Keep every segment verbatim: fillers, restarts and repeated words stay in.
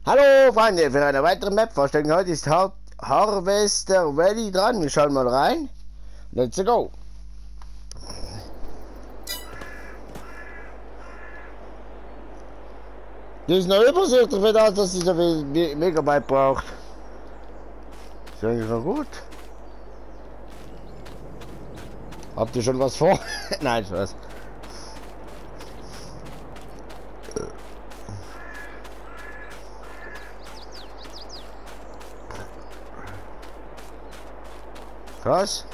Hallo Freunde, für eine weitere Map-Vorstellung. Heute ist Har Harvester Valley dran. Wir schauen mal rein. Let's go. Das ist noch übersichtlich für das, dass sie so viel Me Megabyte braucht. Ist eigentlich noch gut. Habt ihr schon was vor? Nein, Spaß. Was?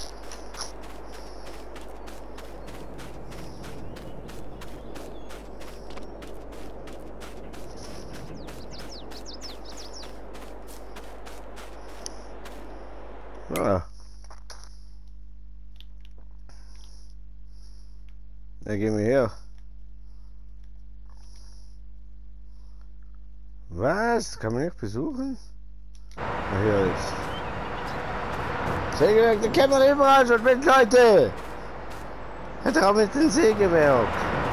Ja. Da gehen wir her. Was? Kann man nicht besuchen? Na, hier ist. Sägewerk, den kennen wir überall schon mit, Leute! Hat er auch mit dem Sägewerk.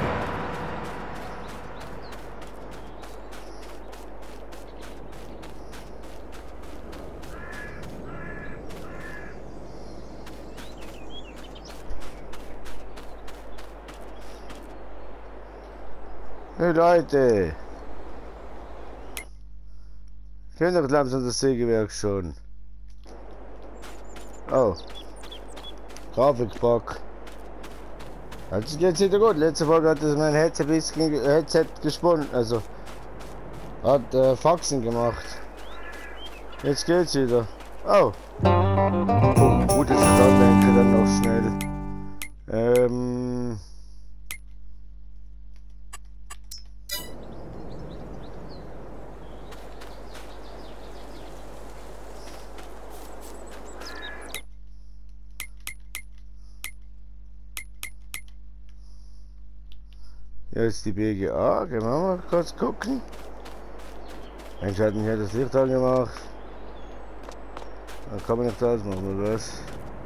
Hey Leute! Kennt doch langsam das Sägewerk schon. Oh. Grafikbug. Jetzt geht's wieder gut. Letzte Folge hat das mein Headset ein bisschen Headset gesponnen. Also hat äh, Faxen gemacht. Jetzt geht's wieder. Oh. Oh gut, jetzt denke dann noch schnell. Ähm. Hier ist die B G A, gehen wir mal kurz gucken. Eigentlich hatten hier das Licht angemacht. Dann kann man nicht ausmachen, oder was?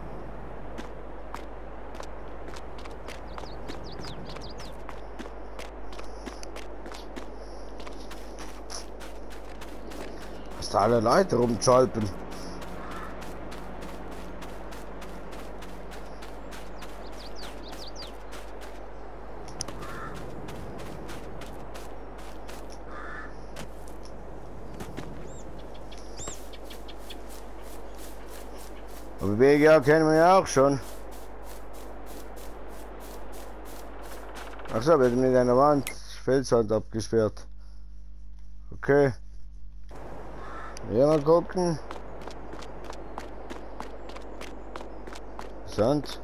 Was da alle Leute rumschalpen. Aber B G A kennen wir ja auch schon. Achso, wird mit einer Wand Felswand abgesperrt. Okay. Hier mal gucken. Sand.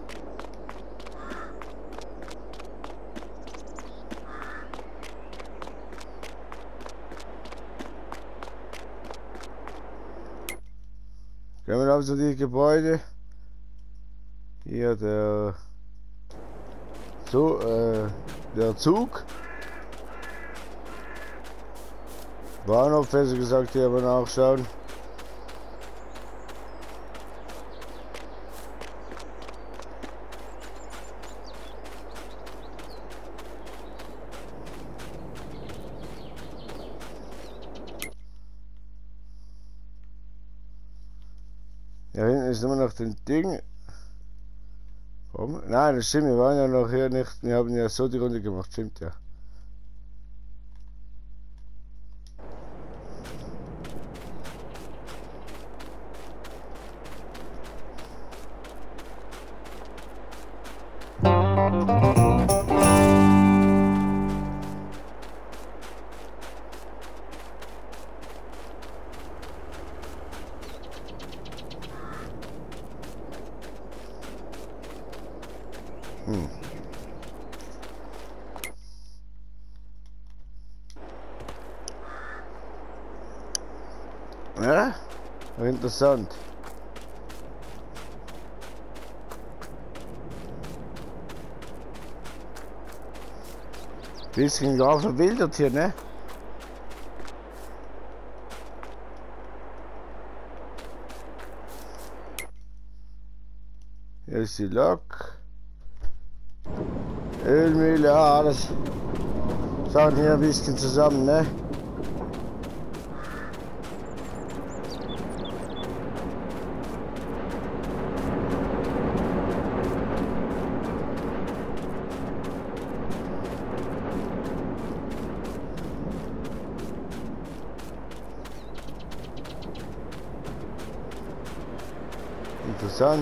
Gehen wir auf so die Gebäude. Hier der, so, äh, der Zug. Bahnhof, besser gesagt, hier aber nachschauen. Ja, hinten ist immer noch den Ding. Warum? Nein, das stimmt, wir waren ja noch hier nicht. Wir haben ja so die Runde gemacht, stimmt ja. Hm. Ja, interessant. Bisschen gar verwildert hier, ne? Hier ist die Lok. Ölmühle, ja, alles. Schauen hier ein bisschen zusammen, ne? Interessant.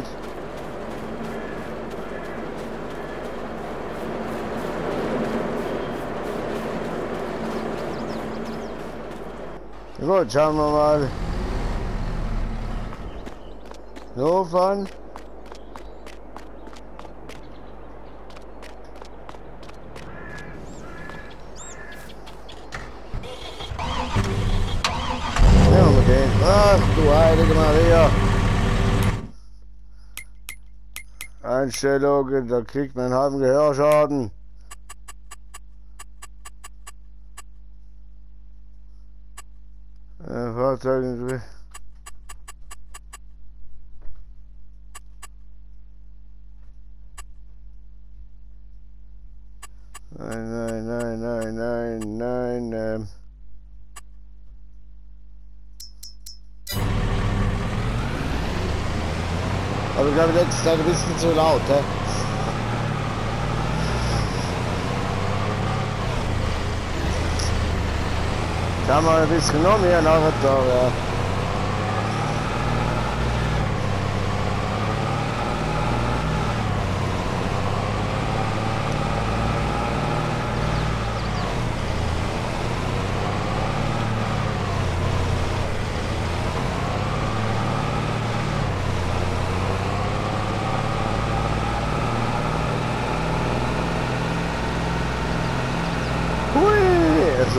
Gut, schauen wir mal. So fahren. Ja, mit dem. Ach du heilige Maria. Einstellungen, da kriegt man einen halben Gehörschaden. Äh, Fahrzeuge. Nein, nein, nein, nein, nein, nein, ähm. Aber ich glaube, letzte Zeit ein bisschen zu laut, hä? Da haben wir ein bisschen noch mehr nachher da, ja. Hui, also.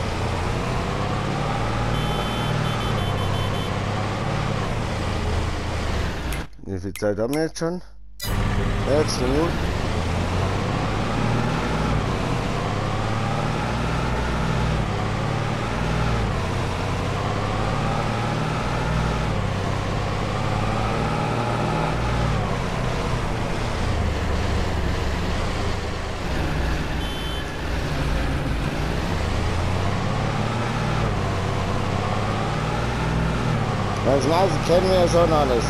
Wie viel Zeit haben wir jetzt schon? Sechs Minuten. Das meiste kennen wir ja schon alles.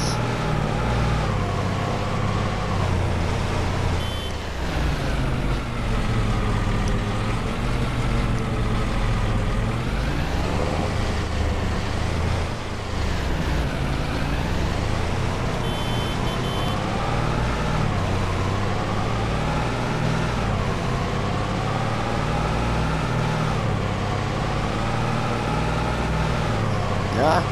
Ja.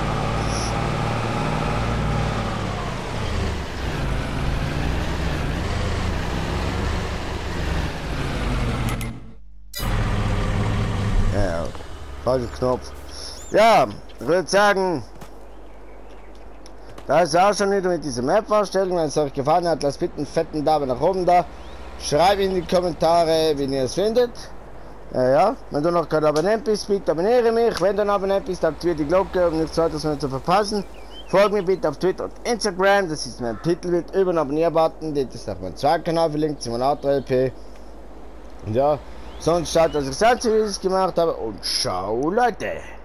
Ja, falscher Knopf. Ja, ich würde sagen, da ist auch schon wieder mit dieser Map-Vorstellung. Wenn es euch gefallen hat, lasst bitte einen fetten Daumen nach oben da. Schreibt in die Kommentare, wie ihr es findet. Ja, ja, wenn du noch kein Abonnent bist, bitte abonniere mich. Wenn du ein Abonnent bist, aktiviere die Glocke, um nichts weiteres mehr zu verpassen. Folgt mir bitte auf Twitter und Instagram, das ist mein Titelbild über den Abonnier-Button. Das ist auch mein zweiter Kanal verlinkt, Simulator L P. Und ja, sonst schaut, dass ich selbst Videos gemacht habe und ciao Leute!